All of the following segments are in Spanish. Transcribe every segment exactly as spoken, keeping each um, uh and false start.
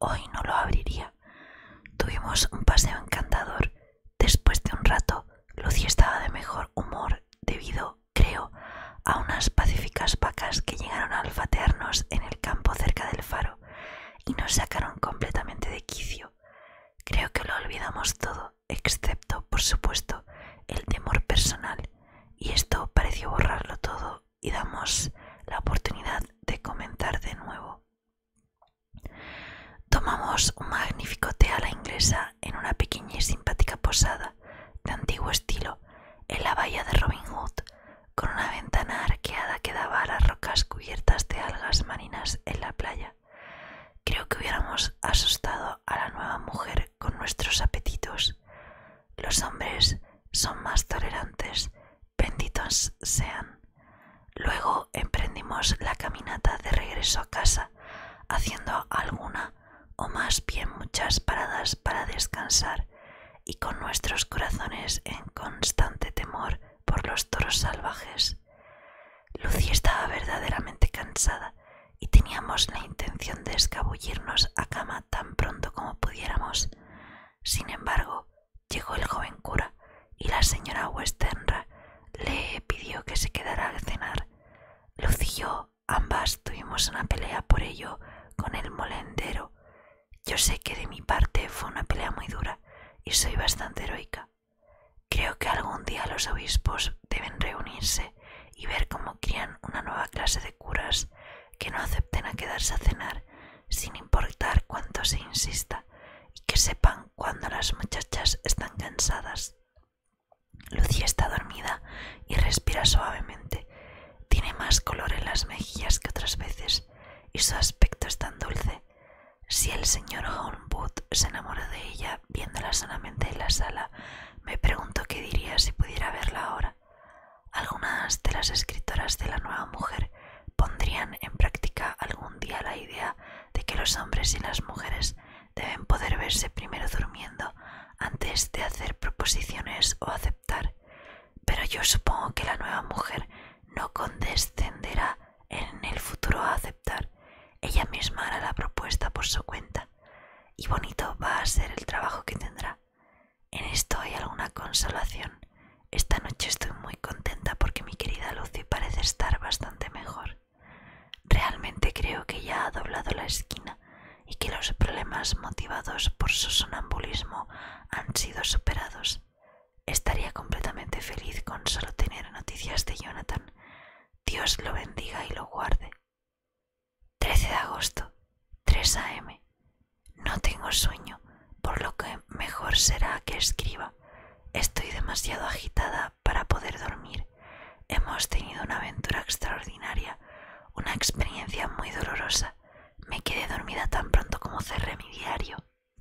hoy no lo abriría. Tuvimos un paseo encantador. Después de un rato, Lucy estaba de mejor humor debido, creo, a unas pacíficas vacas que llegaron a olfatearnos en el campo cerca del faro y nos sacaron completamente de quicio. Creo que lo olvidamos todo, excepto, por supuesto, el temor personal, y esto pareció borrarlo todo y damos la oportunidad de comenzar de nuevo. Tomamos un magnífico té a la inglesa en una pequeña y simpática posada de antiguo estilo en la bahía de Robin Hood, con una ventana arqueada que daba a las rocas cubiertas de algas marinas en la playa. Creo que hubiéramos asustado a la nueva mujer con nuestros apetitos. Los hombres son más tolerantes, benditos sean. Luego emprendimos la caminata de regreso a casa, haciendo alguna o más bien muchas paradas para descansar y con nuestros corazones en constante temor por los toros salvajes. Lucy estaba verdaderamente cansada y teníamos la intención de escabullirnos a cama tan pronto como pudiéramos. Sin embargo, llegó el joven cura y la señora Westenra le pidió que se quedara a cenar. Lucy y yo ambas tuvimos una pelea por ello con el molendero. Yo sé que de mi parte fue una pelea muy dura y soy bastante heroica. Creo que algún día los obispos deben reunirse y ver cómo crían una nueva clase de curas que no acepten a quedarse a cenar sin importar cuánto se insista y que sepan cuando las muchachas están cansadas. Lucy está dormida y respira suavemente. Tiene más color en las mejillas que otras veces y su aspecto es tan dulce. Si el señor Holmwood se enamoró de ella viéndola solamente en la sala, me pregunto qué diría si pudiera verla ahora. Algunas de las escritoras de la nueva mujer pondrían en práctica algún día la idea de que los hombres y las mujeres deben poder verse primero durmiendo antes de hacer proposiciones o aceptar, pero yo supongo que la nueva mujer no condescenderá en el futuro a aceptar. Ella misma hará la propuesta por su cuenta, y bonito va a ser el trabajo que tendrá. En esto hay alguna consolación. Esta noche estoy muy contenta porque mi querida Lucy parece estar bastante mejor. Realmente creo que ya ha doblado la esquina y que los problemas motivados por su sonambulismo han sido superados. Estaría completamente feliz con solo tener noticias de Jonathan. Dios lo bendiga y lo guarde. trece de agosto, tres a eme No tengo sueño, por lo que mejor será que escriba. Estoy demasiado agitada para poder dormir. Hemos tenido una aventura extraordinaria, una experiencia muy dolorosa. Me quedé dormida tan pronto como cerré mi diario.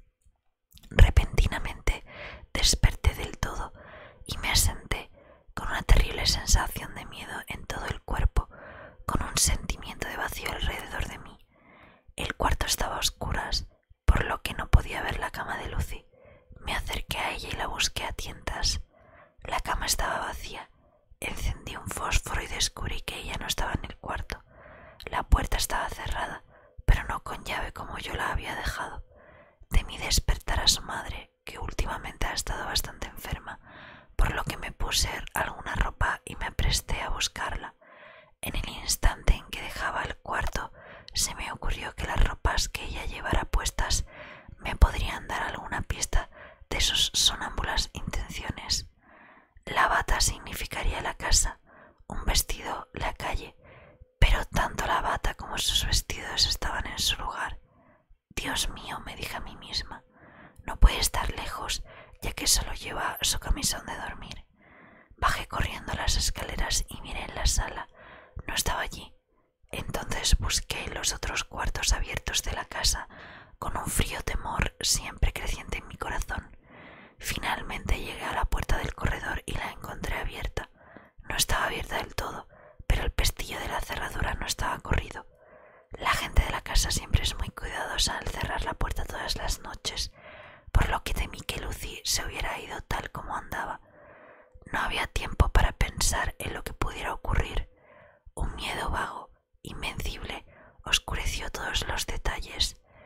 Repentinamente desperté del todo y me senté con una terrible sensación de miedo en todo el cuerpo, con un sentimiento de vacío alrededor de mí. El cuarto estaba a oscuras, por lo que no podía ver la cama de Lucy. Me acerqué a ella y la busqué a tientas. La cama estaba vacía. Encendí un fósforo y descubrí que ella no estaba en el cuarto. La puerta estaba cerrada, pero no con llave como yo la había dejado. Temí despertar a su madre, que últimamente ha estado bastante enferma, por lo que me puse alguna ropa y me apresté a buscarla. En el instante en que dejaba el cuarto, se me ocurrió que las ropas que ella llevara puestas me podrían dar alguna pista de sus sonámbulas intenciones. La bata significaría la casa, un vestido la calle, pero tanto la bata como sus vestidos estaban en su lugar. Dios mío, me dije a mí misma, no puede estar lejos, ya que solo lleva su camisón de dormir. Bajé corriendo las escaleras y miré en la sala. No estaba allí. Entonces busqué los otros cuartos abiertos de la casa, con un frío temor siempre creciente en mi corazón. Finalmente llegué a la puerta del corredor y la encontré abierta. No estaba abierta del todo, pero el pestillo de la cerradura no estaba corrido. La gente de la casa siempre es muy cuidadosa al cerrar la puerta todas las noches, por lo que temí que Lucy se hubiera ido tal como andaba. No había tiempo para pensar en lo que pudiera ocurrir. Un miedo vago, invencible, oscureció todos los detalles.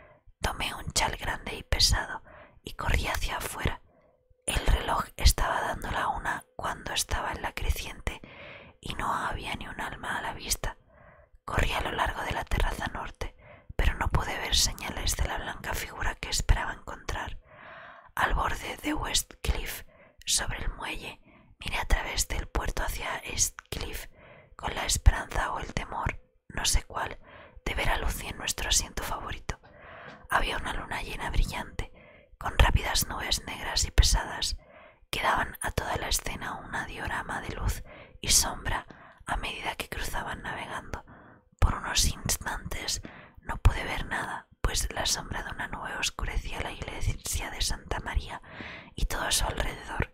Tomé un chal grande y pesado y corrí hacia afuera. El reloj estaba dando la una cuando estaba en la creciente y no había ni un alma a la vista. Corrí a lo largo de la terraza norte, pero no pude ver señales de la blanca figura que esperaba encontrar. Al borde de West Cliff, sobre el muelle, miré a través del puerto hacia East Cliff, con la esperanza o el temor, no sé cuál, de ver a Lucy en nuestro asiento favorito. Había una luna llena brillante, con rápidas nubes negras y pesadas, que daban a toda la escena un diorama de luz y sombra a medida que cruzaban navegando. Por unos instantes no pude ver nada, pues la sombra de una nube oscurecía la iglesia de Santa María y todo a su alrededor.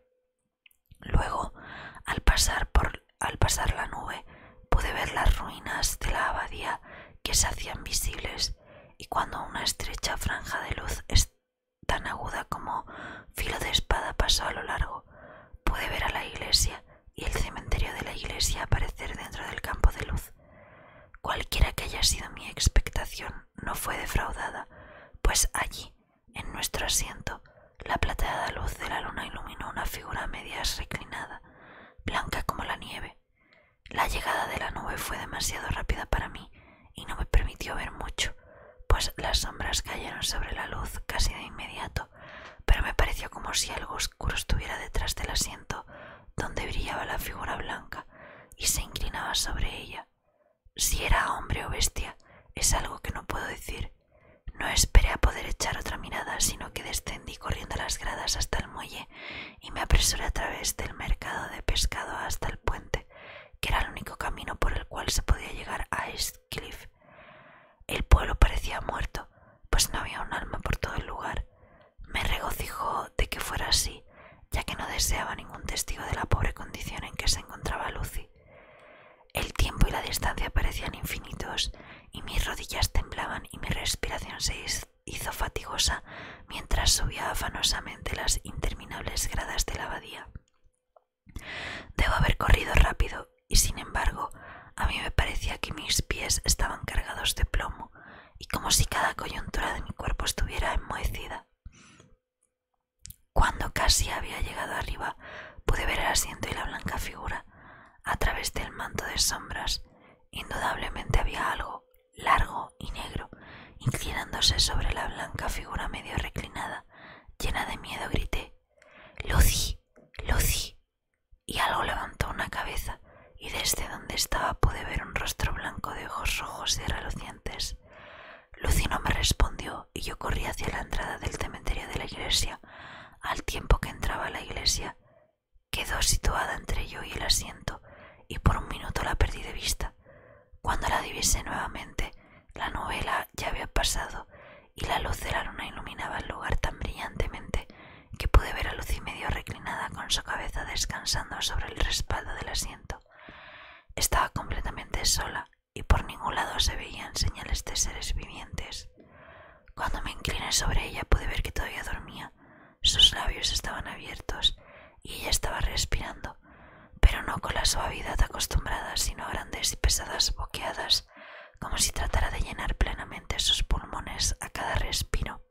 Luego, al pasar, por, al pasar la nube, pude ver las ruinas de la abadía que se hacían visibles, y cuando una estrecha franja de luz tan aguda como filo de espada pasó a lo largo, pude ver a la iglesia y el cementerio de la iglesia aparecer dentro del campo de luz. Cualquiera que haya sido mi expectación no fue defraudada, pues allí, en nuestro asiento, la plateada luz de la luna iluminó una figura a medias reclinada, blanca como la nieve. La llegada de la nube fue demasiado rápida para mí y no me permitió ver mucho, pues las sombras cayeron sobre la luz casi de inmediato, pero me pareció como si algo oscuro estuviera detrás del asiento donde brillaba la figura blanca y se inclinaba sobre ella. Si era hombre o bestia es algo que no puedo decir. No esperé a poder echar otra mirada, sino que descendí corriendo las gradas hasta el muelle y me apresuré a través del mercado de pescado hasta el puente, que era el único camino por el cual se podía llegar a East Cliff. El pueblo parecía muerto, pues no había un alma por todo el lugar. Me regocijó de que fuera así, ya que no deseaba ningún testigo de la pobre condición en que se encontraba Lucy. El tiempo y la distancia parecían infinitos, y mis rodillas temblaban y mi respiración se hizo fatigosa mientras subía afanosamente las interminables gradas de la abadía. Debo haber corrido rápido, y sin embargo, a mí me parecía que mis pies estaban cargados de plomo, y como si cada coyuntura de mi cuerpo estuviera enmohecida. Cuando casi había llegado arriba, pude ver el asiento y la blanca figura. A través del manto de sombras, indudablemente había algo largo y negro, inclinándose sobre la blanca figura medio reclinada. Llena de miedo grité: «¡Lucy! ¡Lucy!». Y algo levantó una cabeza, y desde donde estaba pude ver un rostro blanco de ojos rojos y relucientes. Lucy no me respondió, y yo corrí hacia la entrada del cementerio de la iglesia. Al tiempo que entraba a la iglesia, quedó situada entre yo y el asiento, y por un minuto la perdí de vista. Cuando la divisé nuevamente, la novela ya había pasado y la luz de la luna iluminaba el lugar tan brillantemente que pude ver a Lucy medio reclinada con su cabeza descansando sobre el respaldo del asiento. Estaba completamente sola y por ningún lado se veían señales de seres vivientes. Cuando me incliné sobre ella pude ver que todavía dormía. Sus labios estaban abiertos y ella estaba respirando, pero no con la suavidad acostumbrada, sino grandes y pesadas boqueadas, como si tratara de llenar plenamente sus pulmones a cada respiro.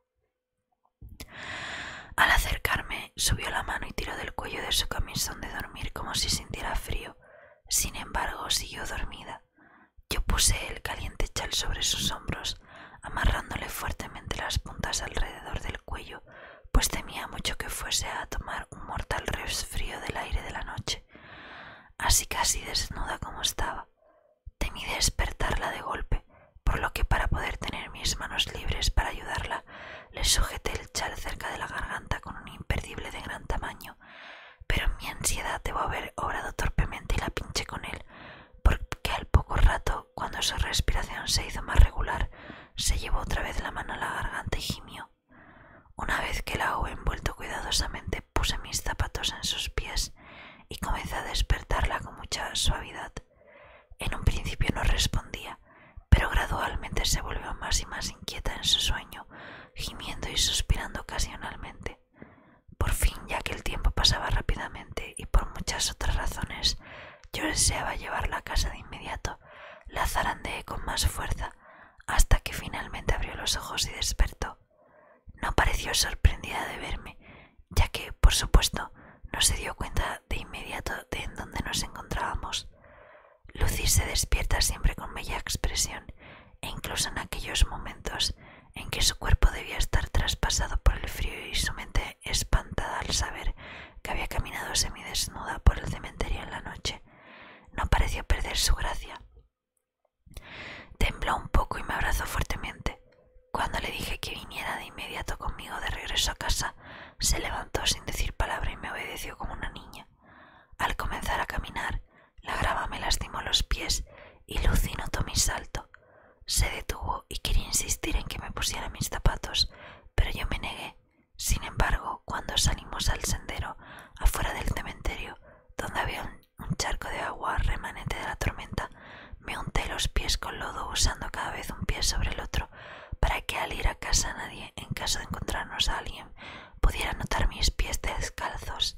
Al acercarme, subió la mano y tiró del cuello de su camisón de dormir como si sintiera frío. Sin embargo, siguió dormida. Yo puse el caliente chal sobre sus hombros, amarrándole fuertemente las puntas alrededor del cuello, pues temía mucho que fuese a tomar un mortal resfrío del aire de la noche. Así casi desnuda como estaba, temí despertarla de golpe, por lo que para poder tener mis manos libres para ayudarla, le sujeté el chal cerca de la garganta con un imperdible de gran tamaño, pero en mi ansiedad debo haber obrado torpemente y la pinché con él, porque al poco rato, cuando su respiración se hizo más regular, se llevó otra vez la mano a la garganta y gimió. Una vez que la hube envuelto cuidadosamente, puse mis zapatos en sus pies y comencé a despertarla con mucha suavidad. En un principio no respondía, pero gradualmente se volvió más y más inquieta en su sueño, gimiendo y suspirando ocasionalmente. Por fin, ya que el tiempo pasaba rápidamente y por muchas otras razones, yo deseaba llevarla a casa de inmediato, la zarandeé con más fuerza, hasta que finalmente abrió los ojos y despertó. pareció sorprendida de verme, ya que, por supuesto, no se dio cuenta de inmediato de en dónde nos encontrábamos. Lucy se despierta siempre con bella expresión, e incluso en aquellos momentos en que su cuerpo debía estar traspasado por el frío y su mente espantada al saber que había caminado semidesnuda por el cementerio en la noche, no pareció perder su gracia. Tembló un poco y me abrazó fuertemente. Cuando le dije que viniera de inmediato conmigo de regreso a casa, se levantó sin decir palabra y me obedeció como una niña. Al comenzar a caminar, la grava me lastimó los pies y Lucy notó mi salto. Se detuvo y quería insistir en que me pusiera mis zapatos, pero yo me negué. Sin embargo, cuando salimos al sendero, afuera del cementerio, donde había un, un charco de agua remanente de la tormenta, me unté los pies con lodo usando cada vez un pie sobre el otro, para que al ir a casa nadie, en caso de encontrarnos a alguien, pudiera notar mis pies descalzos.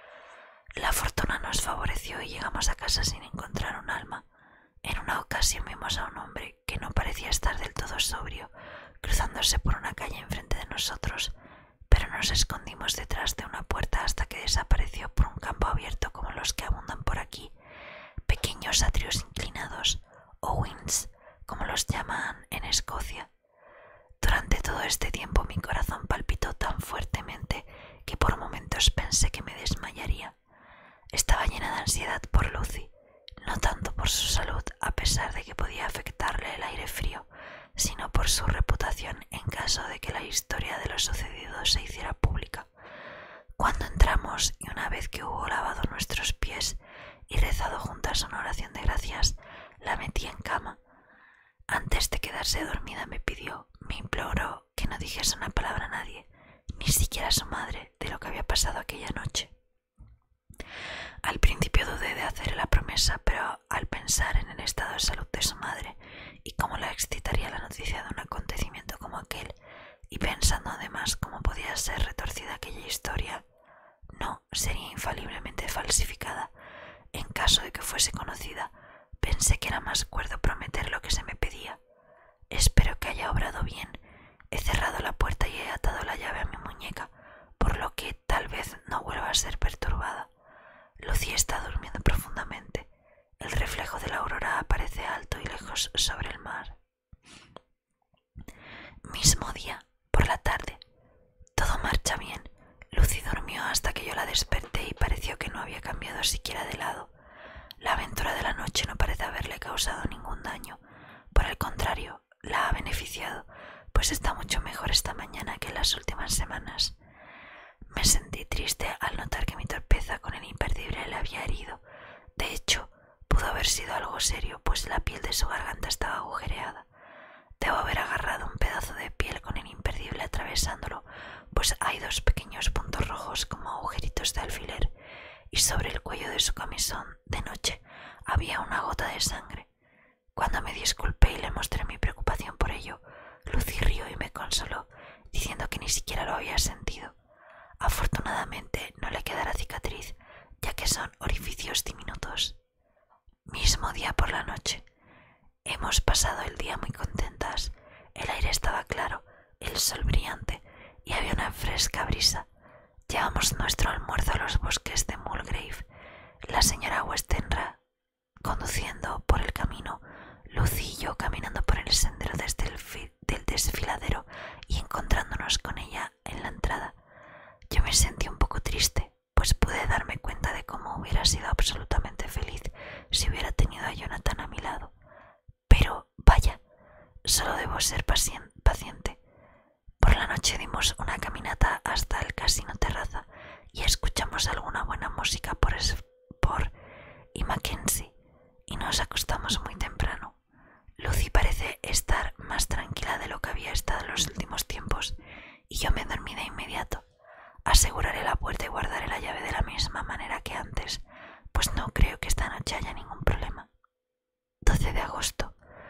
La fortuna nos favoreció y llegamos a casa sin encontrar un alma. En una ocasión vimos a un hombre que no parecía estar del todo sobrio, cruzándose por una calle enfrente de nosotros, pero nos escondimos detrás de una puerta hasta que desapareció por un campo abierto como los que abundan por aquí, pequeños atrios inclinados, o wynds, como los llaman en Escocia. Durante todo este tiempo mi corazón palpitó tan fuertemente que por momentos pensé que me desmayaría. Estaba llena de ansiedad por Lucy, no tanto por su salud, a pesar de que podía afectarle el aire frío, sino por su reputación en caso de que la historia de lo sucedido se hiciera pública. Cuando entramos y una vez que hubo lavado nuestros pies y rezado juntas una oración de gracias, la metí en cama. Antes de quedarse dormida me pidió, me imploró que no dijese una palabra a nadie, ni siquiera a su madre, de lo que había pasado aquella noche. Al principio dudé de hacer la promesa, pero al pensar en el estado de salud de su madre y cómo la excitaría la noticia de un acontecimiento como aquel, y pensando además cómo podía ser retorcida aquella historia, no sería infaliblemente falsificada, en caso de que fuese conocida, pensé que era más cuerdo prometer lo que se me pedía. Espero que haya obrado bien. He cerrado la puerta y he atado la llave a mi muñeca, por lo que tal vez no vuelva a ser perturbada. Lucy está durmiendo profundamente. El reflejo de la aurora aparece alto y lejos sobre el mar. Mismo día, por la tarde. Todo marcha bien. Lucy durmió hasta que yo la desperté y pareció que no había cambiado siquiera de lado. La aventura de la noche no parece haberle causado ningún daño. Por el contrario, la ha beneficiado, pues está mucho mejor esta mañana que en las últimas semanas. Me sentí triste al notar que mi torpeza con el imperdible le había herido. De hecho, pudo haber sido algo serio, pues la piel de su garganta estaba agujereada. Debo haber agarrado un pedazo de piel con el imperdible atravesándolo, pues hay dos pequeños puntos rojos como agujeritos de alfiler, y sobre el cuello de su camisón de noche había una gota de sangre. Cuando me disculpé y le mostré mi preocupación por ello, Lucy rió y me consoló, diciendo que ni siquiera lo había sentido. Afortunadamente no le quedará cicatriz, ya que son orificios diminutos. Mismo día por la noche. Hemos pasado el día muy contentas. El aire estaba claro, el sol brillante y había una fresca brisa. Llevamos nuestro almuerzo a los bosques de Mulgrave. La señora Westenra conduciendo por el camino, Lucy y yo caminando por el sendero desde el fi- del desfiladero y encontrándonos con ella en la entrada. Yo me sentí un poco triste, pues pude darme cuenta de cómo hubiera sido absolutamente feliz si hubiera tenido a Jonathan a mi lado. Pero, vaya, solo debo ser paciente. Por la noche dimos una caminata hasta el Casino Terraza y escuchamos alguna buena música por, es, por y Mackenzie, y nos acostamos muy temprano. Lucy parece estar más tranquila de lo que había estado en los últimos tiempos, y yo me dormí de inmediato. Aseguraré la puerta y guardaré la llave de la misma manera que antes, pues no creo que esta noche haya ningún problema. doce de agosto.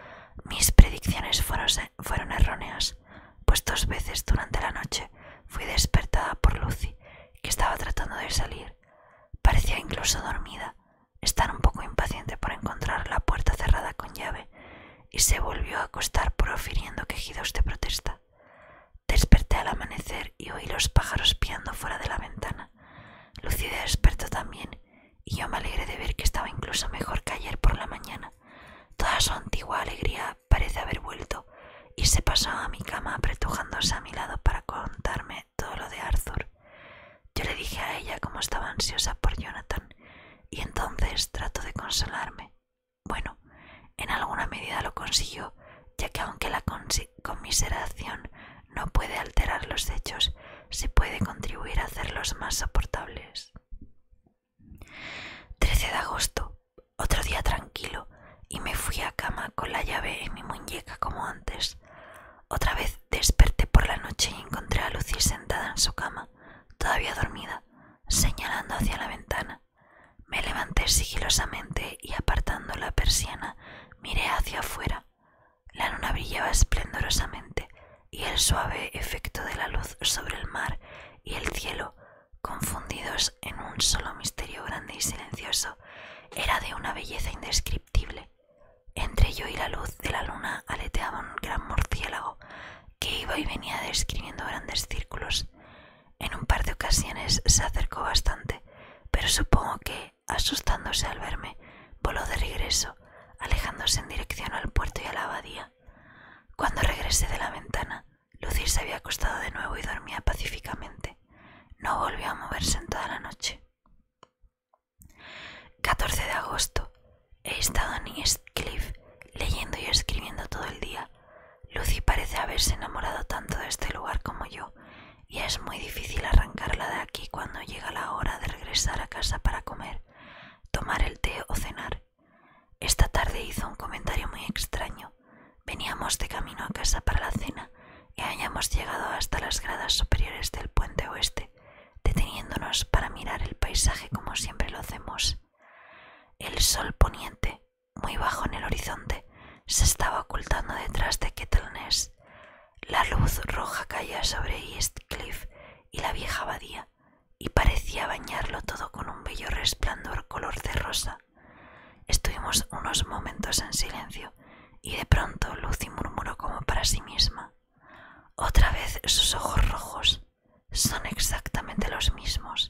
Mis predicciones fueron, fueron erróneas, pues dos veces durante la noche fui despertada por Lucy, que estaba tratando de salir. Parecía incluso dormida, estar un poco impaciente por encontrar la puerta cerrada con llave, y se volvió a acostar profiriendo quejidos de protesta. Desperté al amanecer anochecer y oí los pájaros piando fuera de la ventana. Lucy despertó también, y yo me alegré de ver que estaba incluso mejor que ayer por la mañana. Toda su antigua alegría parece haber vuelto, y se pasó a mi cama apretujándose a mi lado para contarme todo lo de Arthur. Yo le dije a ella cómo estaba ansiosa por Jonathan, y entonces trató de consolarme. Bueno, en alguna medida lo consiguió, ya que aunque la conmiseración no puede alterar los hechos, se puede contribuir a hacerlos más soportables. trece de agosto, otro día tranquilo, y me fui a cama con la llave en mi muñeca como antes. Otra vez desperté por la noche y encontré a Lucy sentada en su cama, todavía dormida, señalando hacia la ventana. Me levanté sigilosamente y apartando la persiana miré hacia afuera. La luna brillaba esplendorosamente y el suave efecto de la luz sobre el mar y el cielo, confundidos en un solo misterio grande y silencioso, era de una belleza indescriptible. Entre yo y la luz de la luna aleteaba un gran murciélago que iba y venía describiendo grandes círculos. En un par de ocasiones se acercó bastante, pero supongo que, asustándose al verme, voló de regreso, alejándose en dirección al puerto y a la abadía. Cuando regresé de la ventana, Lucy se había acostado de nuevo y dormía pacíficamente. No volvió a moverse en toda la noche. catorce de agosto. He estado en Eastcliff leyendo y escribiendo todo el día. Lucy parece haberse enamorado tanto de este lugar como yo, y es muy difícil arrancarla de aquí cuando llega la hora de regresar a casa para comer, tomar el té o cenar. Esta tarde hizo un comentario muy extraño. Veníamos de camino a casa para la cena y habíamos llegado hasta las gradas superiores del puente oeste, deteniéndonos para mirar el paisaje como siempre lo hacemos. El sol poniente, muy bajo en el horizonte, se estaba ocultando detrás de Kettleness. La luz roja caía sobre Eastcliff y la vieja abadía, y parecía bañarlo todo con un bello resplandor color de rosa. Estuvimos unos momentos en silencio, y de pronto Lucy murmuró como para sí misma: «Otra vez sus ojos rojos. Son exactamente los mismos».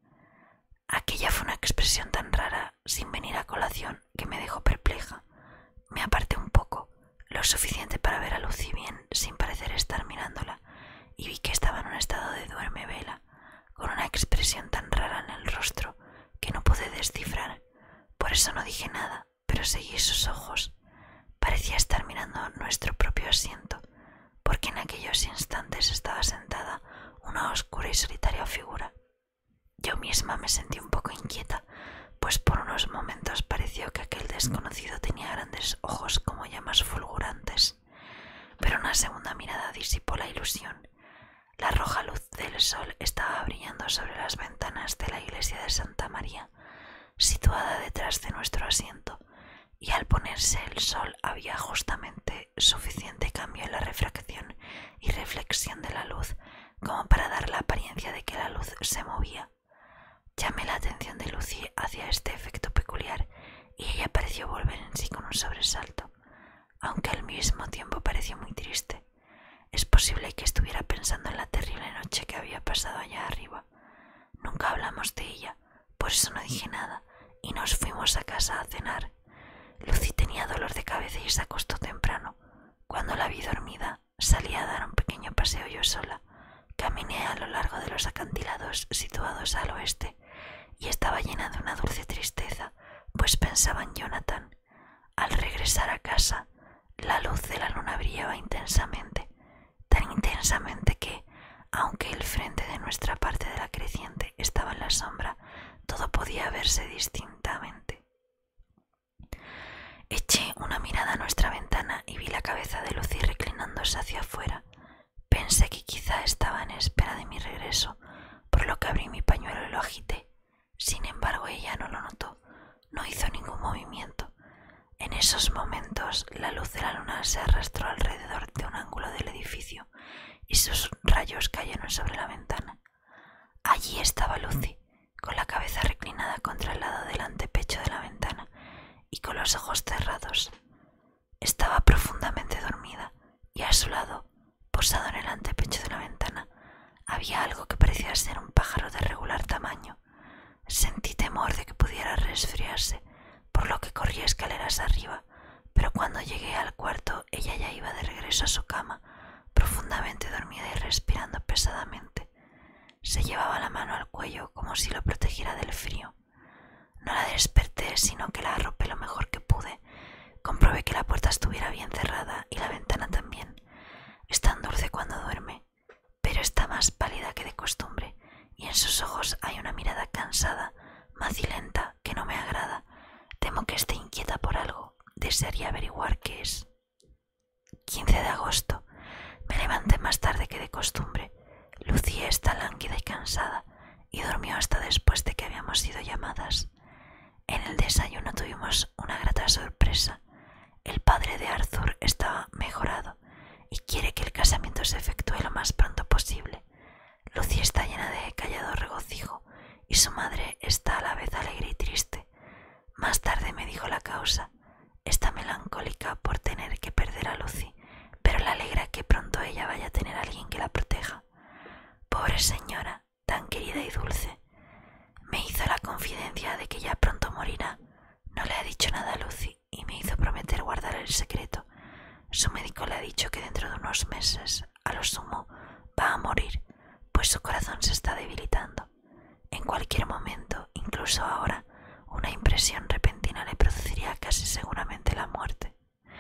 Aquella fue una expresión tan rara, sin venir a colación, que me dejó perpleja. Me aparté un poco, lo suficiente para ver a Lucy bien, sin parecer estar mirándola, y vi que estaba en un estado de duerme-vela, con una expresión tan rara en el rostro que no pude descifrar. Por eso no dije nada, pero seguí sus ojos. Parecía estar mirando nuestro propio asiento, porque en aquellos instantes estaba sentada una oscura y solitaria figura. Yo misma me sentí un poco inquieta, pues por unos momentos pareció que aquel desconocido tenía grandes ojos como llamas fulgurantes, pero una segunda mirada disipó la ilusión. La roja luz del sol estaba brillando sobre las ventanas de la iglesia de Santa María, situada detrás de nuestro asiento, y al ponerse el sol había justamente suficiente cambio en la refracción y reflexión de la luz como para dar la apariencia de que la luz se movía. Llamé la atención de Lucy hacia este efecto peculiar y ella pareció volver en sí con un sobresalto, aunque al mismo tiempo pareció muy triste. Es posible que estuviera pensando en la terrible noche que había pasado allá arriba. Nunca hablamos de ella, por eso no dije nada, y nos fuimos a casa a cenar. Lucy tenía dolor de cabeza y se acostó temprano. Cuando la vi dormida, salí a dar un pequeño paseo yo sola. Caminé a lo largo de los acantilados situados al oeste y estaba llena de una dulce tristeza, pues pensaba en Jonathan. Al regresar a casa, la luz de la luna brillaba intensamente, tan intensamente que, aunque el frente de nuestra parte de la creciente estaba en la sombra, todo podía verse distintamente. Eché una mirada a nuestra ventana y vi la cabeza de Lucy reclinándose hacia afuera. Pensé que quizá estaba en espera de mi regreso, por lo que abrí mi pañuelo y lo agité. Sin embargo, ella no lo notó, no hizo ningún movimiento. En esos momentos, la luz de la luna se arrastró alrededor de un ángulo del edificio y sus rayos cayeron sobre la ventana. Allí estaba Lucy, con la cabeza reclinada contra el lado del antepecho de la ventana y con los ojos cerrados. Estaba profundamente dormida y a su lado, posado en el antepecho de la ventana, había algo que parecía ser un pájaro de regular tamaño. Sentí temor de que pudiera resfriarse, por lo que corrí escaleras arriba, pero cuando llegué al cuarto ella ya iba de regreso a su cama, profundamente dormida y respirando pesadamente. Se llevaba la mano al cuello como si lo protegiera del frío. No la desperté, sino que la arropé lo mejor que pude. Comprobé que la puerta estuviera bien cerrada y la ventana también. Es tan dulce cuando duerme, pero está más pálida que de costumbre, y en sus ojos hay una mirada cansada, macilenta, que no me agrada. Temo que esté inquieta por algo. Desearía averiguar qué es. quince de agosto. Me levanté más tarde que de costumbre. Lucía está lánguida y cansada, y durmió hasta después de que habíamos sido llamadas. En el desayuno tuvimos una grata sorpresa. El padre de Arthur está mejorado y quiere que el casamiento se efectúe lo más pronto posible. Lucy está llena de callado regocijo y su madre está a la vez alegre y triste. Más tarde me dijo la causa. Está melancólica por tener que perder a Lucy, pero le alegra que pronto ella vaya a tener a alguien que la proteja. Pobre señora, tan querida y dulce. Me hizo la confidencia de que ya pronto morirá. No le ha dicho nada a Lucy y me hizo prometer guardar el secreto. Su médico le ha dicho que dentro de unos meses, a lo sumo, va a morir, pues su corazón se está debilitando. En cualquier momento, incluso ahora, una impresión repentina le produciría casi seguramente la muerte.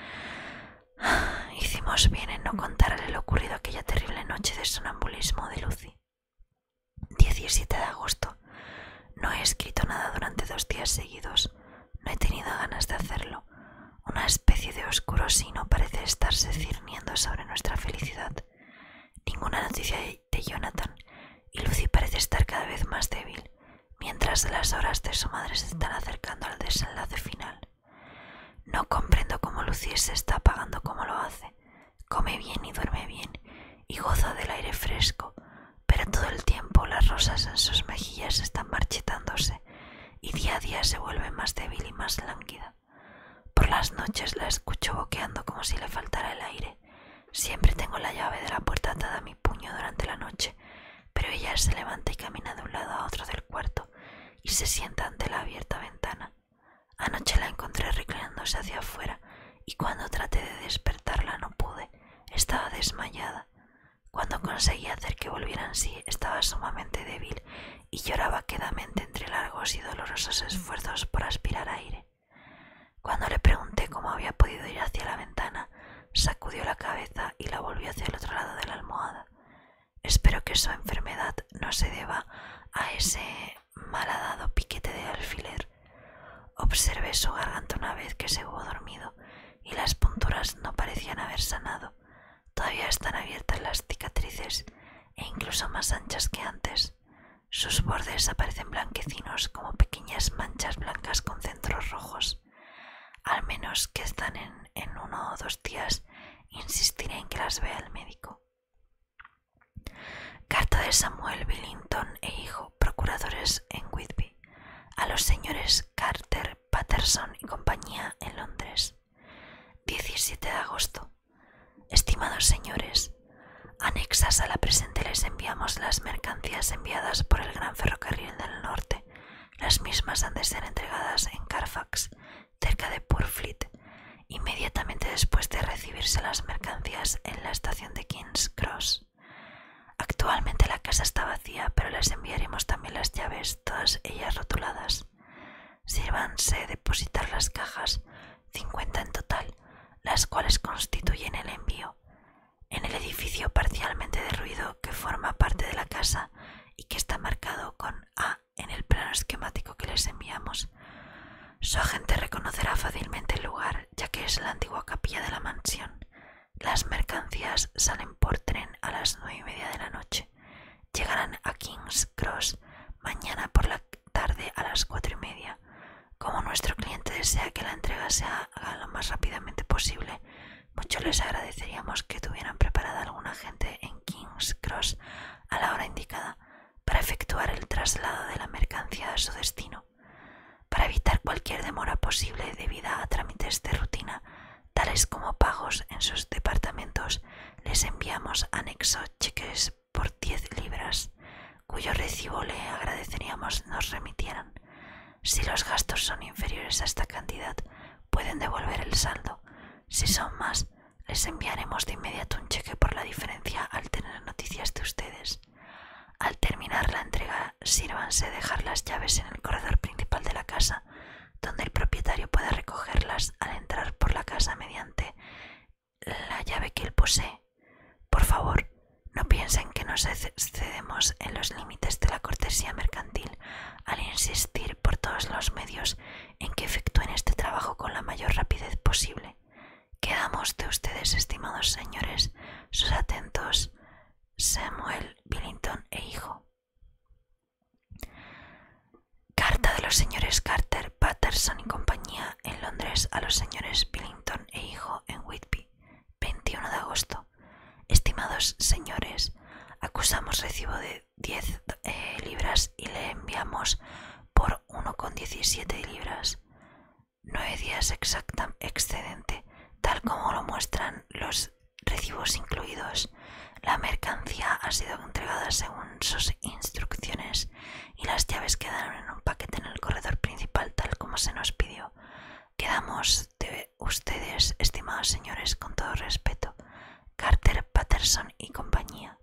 Hicimos bien en no contarle lo ocurrido aquella terrible noche de sonambulismo de Lucy. diecisiete de agosto. No he escrito nada durante dos días seguidos. No he tenido ganas de hacerlo. Una especie de oscuro sino parece estarse cirniendo sobre nuestra felicidad. Ninguna noticia de Jonathan, y Lucy parece estar cada vez más débil, mientras las horas de su madre se están acercando al desenlace final. No comprendo cómo Lucy se está apagando como lo hace. Come bien y duerme bien, y goza del aire fresco, pero todo el tiempo las rosas en sus mejillas están marchitándose, y día a día se vuelve más débil y más lánguida. Por las noches la escucho boqueando como si le faltara el aire. Siempre tengo la llave de la puerta atada a mi puño durante la noche, pero ella se levanta y camina de un lado a otro del cuarto y se sienta ante la abierta ventana. Anoche la encontré reclinándose hacia afuera y cuando traté de despertarla no pude. Estaba desmayada. Cuando conseguí hacer que volviera en sí, estaba sumamente débil y lloraba quedamente entre largos y dolorosos esfuerzos por aspirar aire. Cuando le pregunté cómo había podido ir hacia la ventana, sacudió la cabeza y la volvió hacia el otro lado de la almohada. Espero que su enfermedad no se deba a ese malhadado piquete de alfiler. Observé su garganta una vez que se hubo dormido y las punturas no parecían haber sanado. Todavía están abiertas las cicatrices e incluso más anchas que antes. Sus bordes aparecen blanquecinos como pequeñas manchas blancas con centros rojos. Al menos que están en, en uno o dos días, insistiré en que las vea el médico. Carta de Samuel Billington e hijo, procuradores en Whitby, a los señores Carter, Patterson y compañía en Londres. diecisiete de agosto. Estimados señores, anexas a la presente les enviamos las mercancías enviadas por el Gran Ferrocarril del Norte. Las mismas han de ser entregadas en Carfax, cerca de Purfleet, inmediatamente después de recibirse las mercancías en la estación de King's Cross. Actualmente la casa está vacía, pero les enviaremos también las llaves, todas ellas rotuladas. Sírvanse depositar las cajas, cincuenta en total, las cuales constituyen el envío, en el edificio parcialmente derruido que forma parte de la casa y que está marcado con A en el plano esquemático que les enviamos. Su agente reconocerá fácilmente el lugar, ya que es la antigua capilla de la mansión. Las mercancías salen por tren a las nueve y media de la noche. Llegarán a King's Cross mañana por la tarde a las cuatro y media. Como nuestro cliente desea que la entrega se haga lo más rápidamente posible, mucho les agradeceríamos que tuvieran preparada alguna gente en King's Cross a la hora indicada para efectuar el traslado de la mercancía a su destino. Para evitar cualquier demora posible debida a trámites de rutina, tales como pagos en sus departamentos, les enviamos anexo cheques por diez libras, cuyo recibo le agradeceríamos nos remitieran. Si los gastos son inferiores a esta cantidad, pueden devolver el saldo. Si son más, les enviaremos de inmediato un cheque por la diferencia al tener noticias de ustedes. Al terminar la entrega, sírvanse dejar las llaves en el corredor principal de la casa, donde el propietario pueda recogerlas al entrar por la casa mediante la llave que él posee. Por favor, no piensen que nos excedemos en los límites de la cortesía mercantil al insistir por todos los medios en que efectúen este trabajo con la mayor rapidez posible. Quedamos de ustedes, estimados señores, sus atentos Samuel Billington e hijo. Carta de los señores Carter, Patterson y compañía en Londres a los señores Billington e hijo en Whitby, veintiuno de agosto. Estimados señores, acusamos recibo de diez eh, libras y le enviamos por uno con diecisiete libras. Nueve días exacta excedente, tal como lo muestran los recibos incluidos. La mercancía ha sido entregada según sus instrucciones y las llaves quedaron en un paquete en el corredor principal tal como se nos pidió. Quedamos de ustedes, estimados señores, con todo respeto. Carter, Patterson y compañía.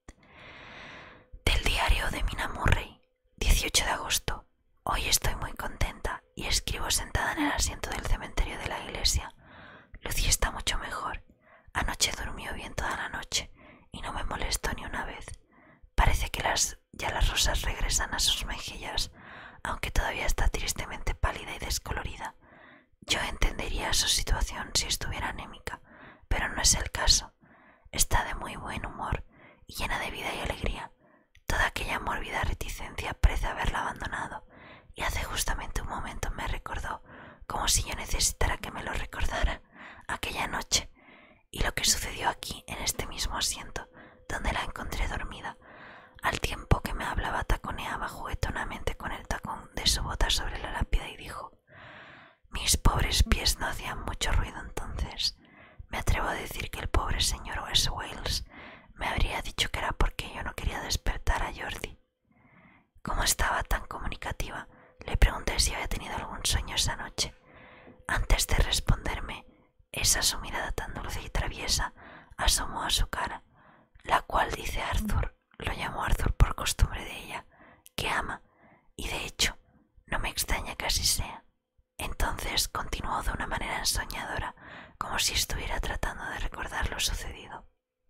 Del diario de Mina Murray, dieciocho de agosto. Hoy estoy muy contenta y escribo sentada en el asiento del cementerio de la iglesia. Lucy está mucho mejor. Anoche durmió bien toda la noche y no me molestó ni una vez. Parece que las, ya las rosas regresan a sus mejillas, aunque todavía está tristemente pálida y descolorida. Yo entendería su situación si estuviera anémica, pero no es el caso. Está de muy buen humor y llena de vida y alegría. Toda aquella mórbida reticencia parece haberla abandonado, y hace justamente un momento me recordó, como si yo necesitara que me lo recordara, aquella noche, y lo que sucedió aquí en este mismo asiento, donde la encontré dormida. Al tiempo que me hablaba, taconeaba juguetonamente con el tacón de su bota sobre la lápida y dijo: mis pobres pies no hacían mucho ruido entonces. Me atrevo a decir que el pobre señor West Wales me habría dicho que era porque yo no quería despertar a Jordi. Como estaba tan comunicativa, le pregunté si había tenido algún sueño esa noche. Antes de responderme, esa su mirada tan dulce y traviesa asomó a su cara, la cual, dice Arthur, lo llamó Arthur por costumbre de ella, que ama, y de hecho no me extraña que así sea. Entonces continuó de una manera ensoñadora, como si estuviera tratando de recordar lo sucedido.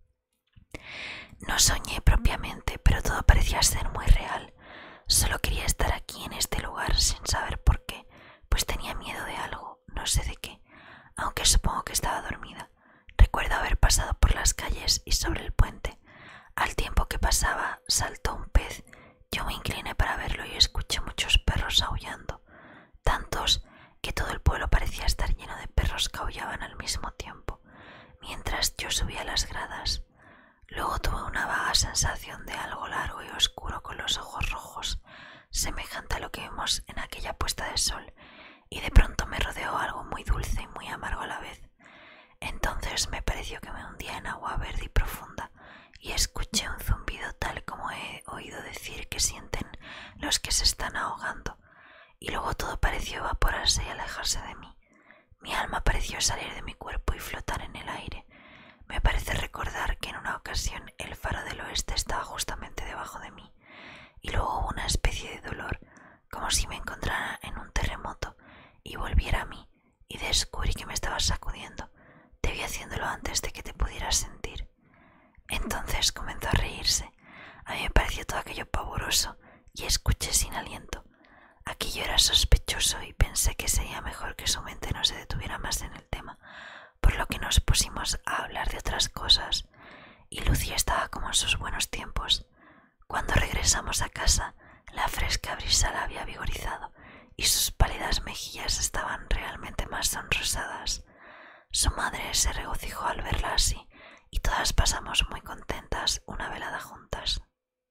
No soñé propiamente, pero todo parecía ser muy real. Solo quería estar aquí en este lugar sin saber por qué, pues tenía miedo de algo, no sé de qué, aunque supongo que estaba dormida. Recuerdo haber pasado por las calles y sobre el puente. Al tiempo que pasaba, saltó un pez. Yo me incliné para verlo y escuché muchos perros aullando, tantos que todo el pueblo parecía estar lleno de perros que aullaban al mismo tiempo, mientras yo subía las gradas. Luego tuve una vaga sensación de algo largo y oscuro con los ojos rojos, semejante a lo que vimos en aquella puesta de sol, y de pronto me rodeó algo muy dulce y muy amargo a la vez. Entonces me pareció que me hundía en agua verde y profunda, y escuché un zumbido tal como he oído decir que sienten los que se están ahogando, y luego todo pareció evaporarse y alejarse de mí. Mi alma pareció salir de mi cuerpo y flotar en el aire. Me parece recordar que en una ocasión el faro del oeste estaba justamente debajo de mí, y luego hubo una especie de dolor, como si me encontrara en un terremoto, y volviera a mí, y descubrí que me estabas sacudiendo. Te vi haciéndolo antes de que te pudieras sentir. Entonces comenzó a reírse. A mí me pareció todo aquello pavoroso, y escuché sin aliento. Aquello era sospechoso y pensé que sería mejor que su mente no se detuviera más en el tema, por lo que nos pusimos a hablar de otras cosas, y Lucy estaba como en sus buenos tiempos. Cuando regresamos a casa, la fresca brisa la había vigorizado, y sus pálidas mejillas estaban realmente más sonrosadas. Su madre se regocijó al verla así, y todas pasamos muy contentas una velada juntas.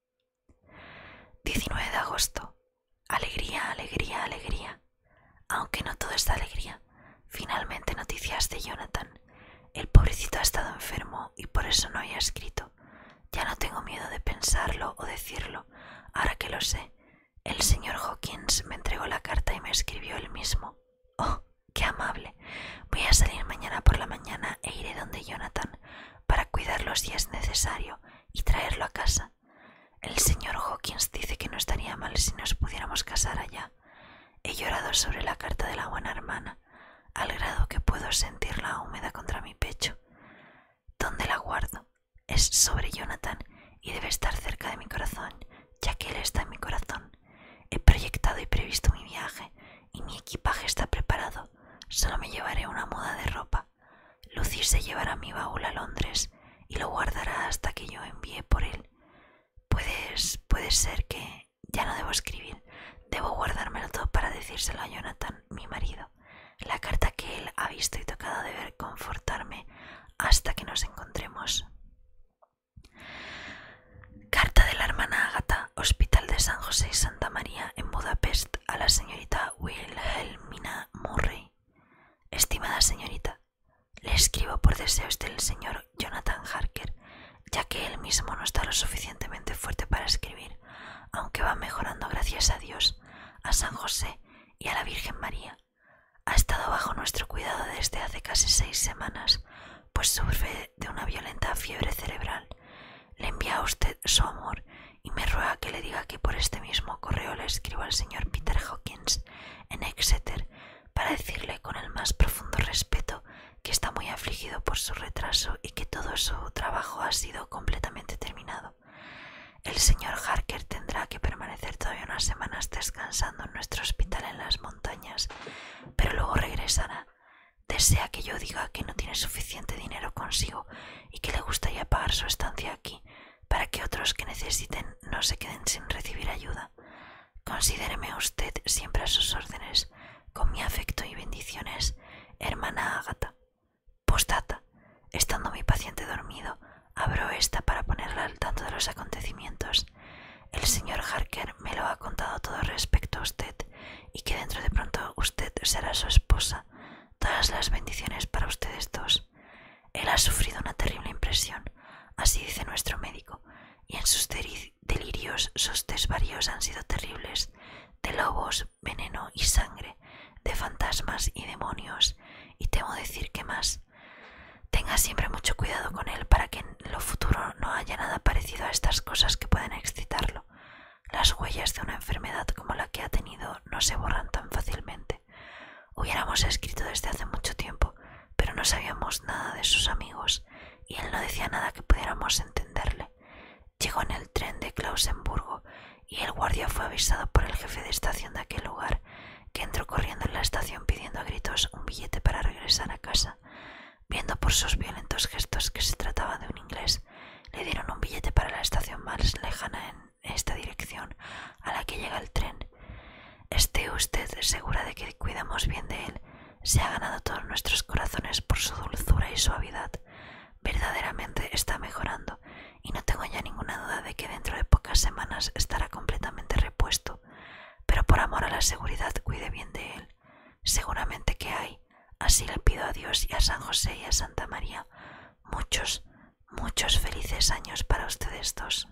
diecinueve de agosto. Alegría, alegría, alegría. Aunque no todo es alegría. Finalmente noticias de Jonathan. El pobrecito ha estado enfermo y por eso no había escrito. Ya no tengo miedo de pensarlo o decirlo, ahora que lo sé. El señor Hawkins me entregó la carta y me escribió él mismo. ¡Oh, qué amable! Voy a salir mañana por la mañana e iré donde Jonathan para cuidarlo si es necesario y traerlo a casa. El señor Hawkins dice que no estaría mal si nos pudiéramos casar allá. He llorado sobre la carta de la buena hermana, al grado que puedo sentirla húmeda contra mi pecho. ¿Dónde la guardo? Es sobre Jonathan y debe estar cerca de mi corazón, ya que él está en mi corazón. He proyectado y previsto mi viaje, y mi equipaje está preparado. Solo me llevaré una muda de ropa. Lucy se llevará mi baúl a Londres y lo guardará hasta que yo envíe por él. Puedes, puede ser que ya no debo escribir. Debo guardármelo todo para decírselo a Jonathan, mi marido. La carta que él ha visto y tocado debe confortarme hasta que nos encontremos. Carta de la hermana Agatha, Hospital de San José y Santa María en Budapest, a la señorita Wilhelmina Murray. Estimada señorita, le escribo por deseos del señor Jonathan Harker, ya que él mismo no está lo suficientemente fuerte para escribir, aunque va mejorando gracias a Dios, a San José y a la Virgen María. Ha estado bajo nuestro cuidado desde hace casi seis semanas, pues sufre de una violenta fiebre cerebral. Le envía a usted su amor y me ruega que le diga que por este mismo correo le escribo al señor Peter Hawkins en Exeter para decirle con el más profundo respeto que está muy afligido por su retraso y que todo su trabajo ha sido completamente terminado. El señor Harker tendrá que permanecer todavía unas semanas descansando en nuestro hospital en las montañas, pero luego regresará. Desea que yo diga que no tiene suficiente dinero consigo y que le gustaría pagar su estancia aquí para que otros que necesiten no se queden sin recibir ayuda. Considéreme usted siempre a sus órdenes. Con mi afecto y bendiciones, hermana Agatha. Postdata. Estando mi paciente dormido, abro esta para ponerla al tanto de los acontecimientos. El señor Harker me lo ha contado todo respecto a usted y que dentro de pronto usted será su esposa. Todas las bendiciones para ustedes dos. Él ha sufrido una terrible impresión, así dice nuestro médico, y en sus delirios sus desvaríos han sido terribles, de lobos, veneno y sangre, de fantasmas y demonios, y temo decir que más. Tenga siempre mucho cuidado con él para que en lo futuro no haya nada parecido a estas cosas que pueden excitarlo. Las huellas de una enfermedad como la que ha tenido no se borran tan fácilmente. Hubiéramos escrito desde hace mucho tiempo, pero no sabíamos nada de sus amigos, y él no decía nada que pudiéramos entenderle. Llegó en el tren de Klausenburgo, y el guardia fue avisado por el jefe de estación de aquel lugar, que entró corriendo en la estación pidiendo a gritos un billete para regresar a casa. Viendo por sus violentos gestos que se trataba de un inglés, le dieron un billete para la estación más lejana en esta dirección a la que llega el tren. Esté usted segura de que cuidamos bien de él. Se ha ganado todos nuestros corazones por su dulzura y suavidad. Verdaderamente está mejorando, y no tengo ya ninguna duda de que dentro de pocas semanas estará completamente repuesto. Pero por amor a la seguridad, cuide bien de él. Seguramente que hay, así le pido a Dios y a San José y a Santa María, muchos, muchos felices años para ustedes dos.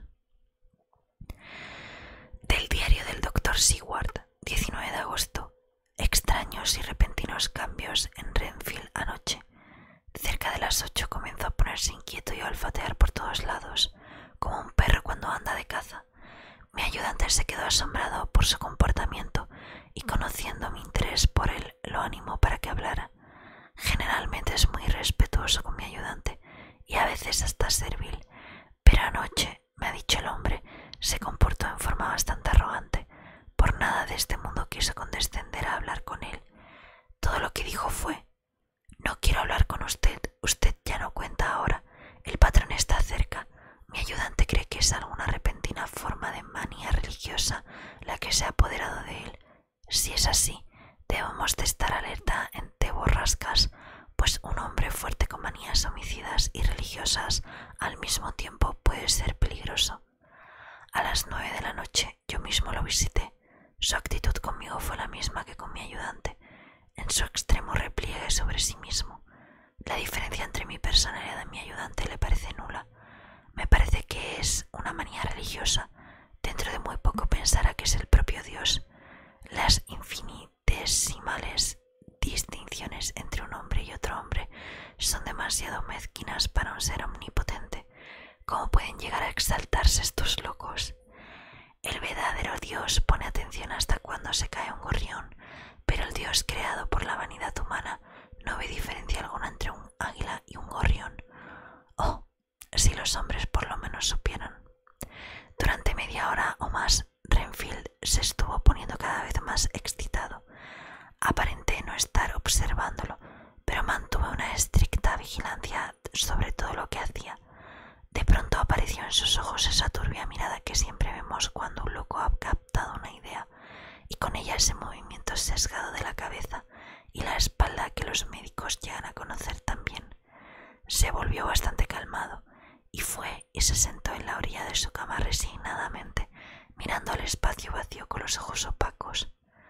Del diario del doctor Seward, diecinueve de agosto. Extraños y repentinos cambios en Renfield anoche. Cerca de las ocho comenzó a ponerse inquieto y a olfatear por todos lados, como un perro cuando anda de caza. Mi ayudante se quedó asombrado por su comportamiento y, conociendo mi interés por él, lo animó para que hablara. Generalmente es muy respetuoso con mi ayudante y a veces hasta servil, pero anoche, me ha dicho el hombre, se comportó en forma bastante arrogante. Por nada de este mundo quiso condescender a hablar con él. Todo lo que dijo fue: no quiero hablar con usted, usted ya no cuenta ahora, el patrón está cerca. Mi ayudante cree que es alguna repentina forma de manía religiosa la que se ha apoderado de él. Si es así, debemos de estar alerta ante borrascas, pues un hombre fuerte con manías homicidas y religiosas al mismo tiempo puede ser peligroso. A las nueve de la noche yo mismo lo visité. Su actitud conmigo fue la misma que con mi ayudante, en su extremo repliegue sobre sí mismo. La diferencia entre mi personalidad y mi ayudante le parece nula. Me parece que es una manía religiosa. Dentro de muy poco pensará que es el propio Dios. Las infinitesimales distinciones entre un hombre y otro hombre son demasiado mezquinas para un ser omnipotente. ¿Cómo pueden llegar a exaltarse estos locos? El verdadero Dios pone atención hasta cuando se cae un gorrión, pero el Dios creado por la vanidad humana no ve diferencia alguna entre un águila y un gorrión. Oh, si los hombres por lo menos supieran. Durante media hora o más, Renfield se estuvo poniendo cada vez más excitado. Aparenté no estar observándolo, pero mantuve una estricta vigilancia sobre todo lo que hacía. De pronto apareció en sus ojos esa turbia mirada que siempre vemos cuando un loco ha captado una idea, y con ella ese movimiento sesgado de la cabeza y la espalda que los médicos llegan a conocer tan bien. Se volvió bastante calmado, y fue y se sentó en la orilla de su cama resignadamente, mirando al espacio vacío con los ojos opacos.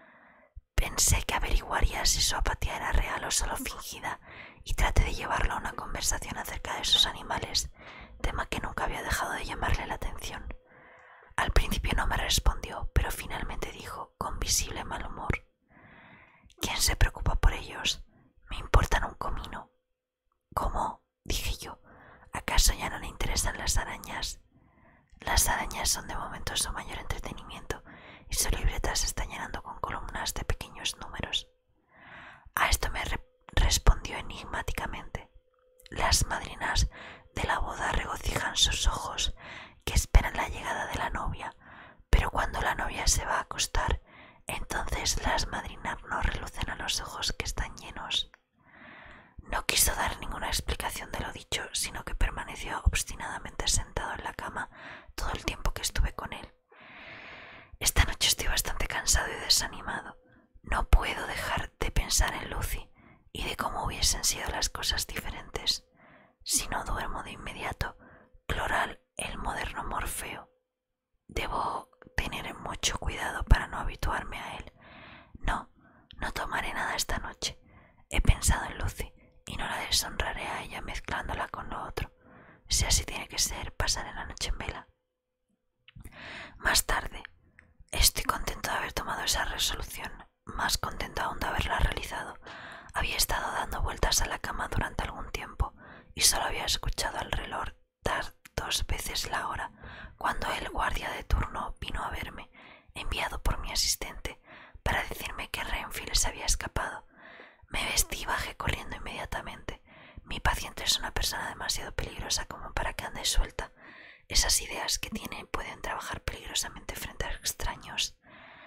Pensé que averiguaría si su apatía era real o solo fingida, y traté de llevarlo a una conversación acerca de sus animales, tema que nunca había dejado de llamarle la atención. Al principio no me respondió, pero finalmente dijo, con visible mal humor: ¿Quién se preocupa por ellos? Me importan un comino. ¿Cómo? Dije yo. ¿Acaso ya no le interesan las arañas? Las arañas son de momento su mayor entretenimiento, y su libreta se está llenando con columnas de pequeños números. A esto me re respondió enigmáticamente: Las madrinas de la boda regocijan sus ojos, que esperan la llegada de la novia, pero cuando la novia se va a acostar, entonces las madrinas no relucen a los ojos que están llenos. No quiso dar ninguna explicación de lo dicho, sino que permaneció obstinadamente sentado en la cama todo el tiempo que estuve con él. Esta noche estoy bastante cansado y desanimado. No puedo dejar de pensar en Lucy y de cómo hubiesen sido las cosas diferentes. Si no duermo de inmediato, Cloral, el moderno Morfeo. Debo tener mucho cuidado para no habituarme a él. No, no tomaré nada esta noche. He pensado en Lucy y no la deshonraré a ella mezclándola con lo otro. Si así tiene que ser, pasaré la noche en vela. Más tarde, estoy contento de haber tomado esa resolución, más contento aún de haberla realizado. Había estado dando vueltas a la cama durante algún tiempo y solo había escuchado al reloj dar dos veces la hora cuando el guardia de turno vino a verme, enviado por mi asistente, para decirme que Renfield se había escapado. Me vestí y bajé corriendo inmediatamente. Mi paciente es una persona demasiado peligrosa como para que ande suelta. Esas ideas que tiene pueden trabajar peligrosamente frente a extraños.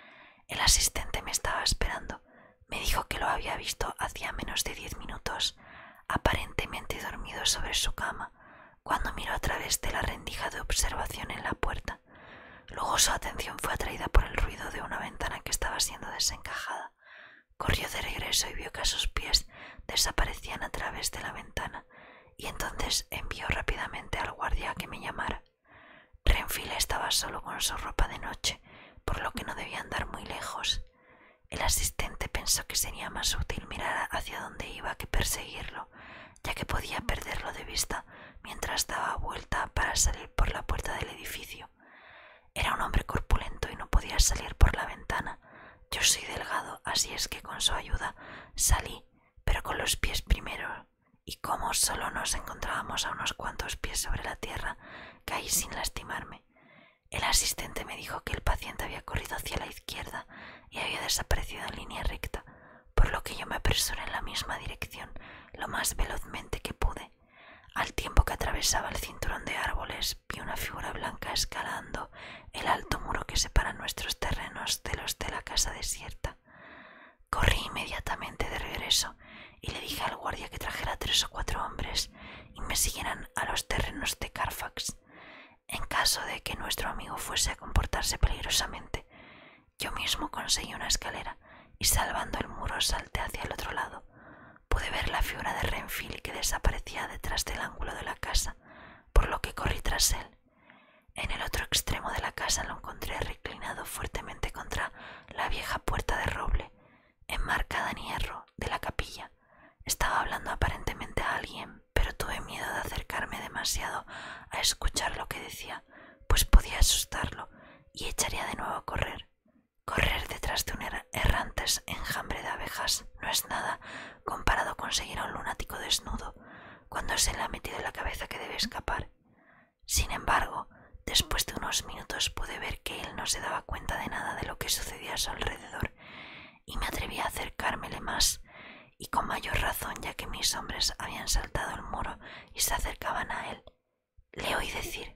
El asistente me estaba esperando. Me dijo que lo había visto hacía menos de diez minutos, aparentemente dormido sobre su cama, cuando miró a través de la rendija de observación en la puerta. Luego su atención fue atraída por el ruido de una ventana que estaba siendo desencajada. Corrió de regreso y vio que sus pies desaparecían a través de la ventana, y entonces envió rápidamente al guardia a que me llamara. Renfield estaba solo con su ropa de noche, por lo que no debía andar muy lejos. El asistente pensó que sería más útil mirar hacia dónde iba que perseguirlo, ya que podía perderlo de vista mientras daba vuelta para salir por la puerta del edificio. Era un hombre corpulento y no podía salir por la ventana. Yo soy delgado, así es que con su ayuda salí, pero con los pies primero, y como solo nos encontrábamos a unos cuantos pies sobre la tierra, caí sin lastimarme. El asistente me dijo que el paciente había corrido hacia la izquierda y había desaparecido en línea recta, por lo que yo me apresuré en la misma dirección lo más velozmente que pude. Al tiempo que atravesaba el cinturón de árboles, vi una figura blanca escalando el alto muro que separa nuestros terrenos de los de la casa desierta. Corrí inmediatamente de regreso y le dije al guardia que trajera tres o cuatro hombres y me siguieran a los terrenos de Carfax. En caso de que nuestro amigo fuese a comportarse peligrosamente, yo mismo conseguí una escalera y, salvando el muro, salté hacia el otro lado. Pude ver la figura de Renfield que desaparecía detrás del ángulo de la casa, por lo que corrí tras él. En el otro extremo de la casa lo encontré reclinado fuertemente contra la vieja puerta de roble, enmarcada en hierro, de la capilla. Estaba hablando aparentemente a alguien, pero tuve miedo de acercarme demasiado a escuchar orejas de un er errante enjambre de abejas no es nada comparado con seguir a un lunático desnudo cuando se le ha metido en la cabeza que debe escapar. Sin embargo, después de unos minutos pude ver que él no se daba cuenta de nada de lo que sucedía a su alrededor y me atreví a acercármele más, y con mayor razón ya que mis hombres habían saltado el muro y se acercaban a él. Le oí decir: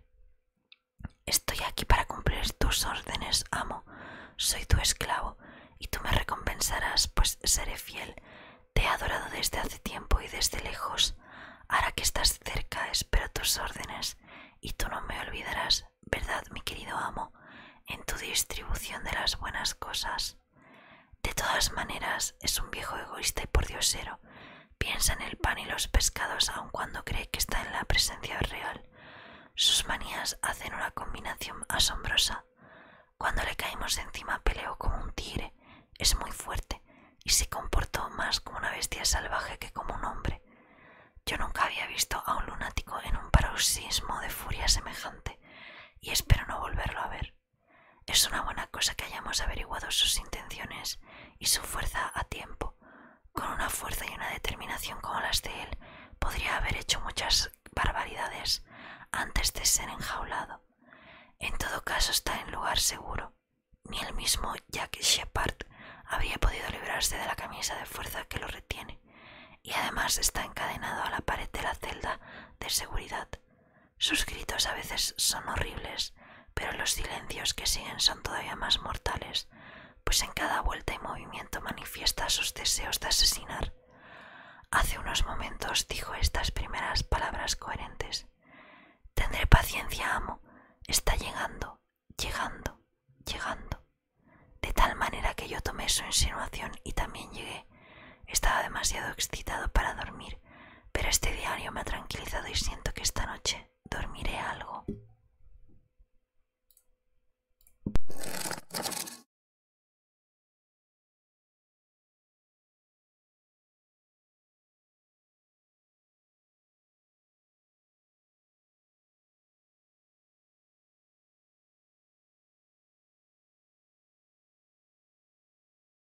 «Estoy aquí para cumplir tus órdenes, amo. Soy tu esclavo, y tú me recompensarás, pues seré fiel. Te he adorado desde hace tiempo y desde lejos. Ahora que estás cerca, espero tus órdenes, y tú no me olvidarás, ¿verdad, mi querido amo?, en tu distribución de las buenas cosas». De todas maneras, es un viejo egoísta y pordiosero. Piensa en el pan y los pescados aun cuando cree que está en la presencia real. Sus manías hacen una combinación asombrosa. Cuando le caímos encima peleó como un tigre, es muy fuerte y se comportó más como una bestia salvaje que como un hombre. Yo nunca había visto a un lunático en un paroxismo de furia semejante y espero no volverlo a ver. Es una buena cosa que hayamos averiguado sus intenciones y su fuerza a tiempo. Con una fuerza y una determinación como las de él, podría haber hecho muchas barbaridades antes de ser enjaulado. En todo caso está en lugar seguro. Ni el mismo Jack Sheppard habría podido librarse de la camisa de fuerza que lo retiene, y además está encadenado a la pared de la celda de seguridad. Sus gritos a veces son horribles, pero los silencios que siguen son todavía más mortales, pues en cada vuelta y movimiento manifiesta sus deseos de asesinar. Hace unos momentos dijo estas primeras palabras coherentes: «Tendré paciencia, amo. Está llegando, llegando, llegando». De tal manera que yo tomé su insinuación y también llegué. Estaba demasiado excitado para dormir, pero este diario me ha tranquilizado y siento que esta noche dormiré algo.